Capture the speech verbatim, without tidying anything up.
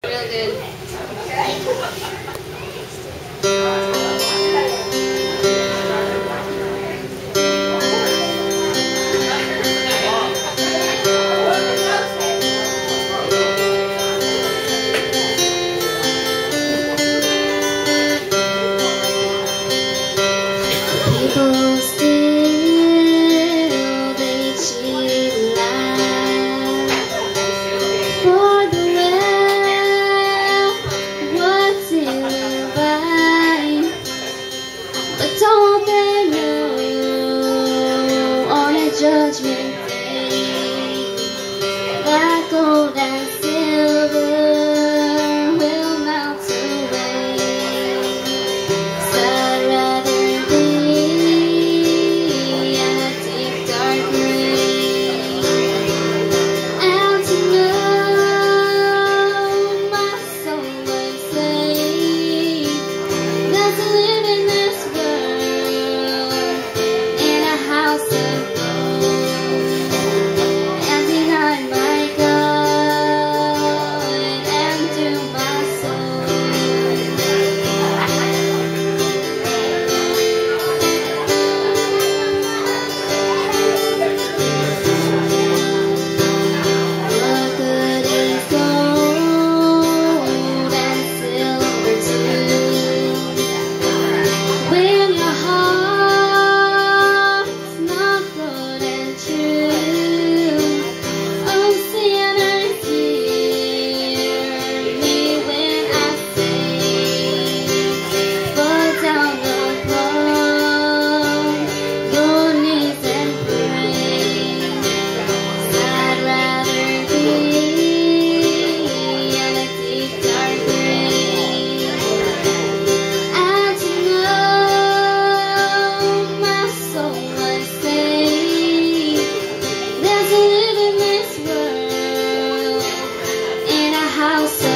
Real good. People still they cheat life for the well, what's in vine, but don't they know on a judgment day that gold and silver will melt away? So I'd rather be in a deep dark grave and to know my soul was saved than to live in this world in a house of gold and deny my God and do my soul. What good is gold and silver too when your heart's not good and true? Oh, sinners, hear me when I say, fall down upon your knees and pray. I'd rather be in a deep dark grave and to know my soul was saved than to live in this world in a house of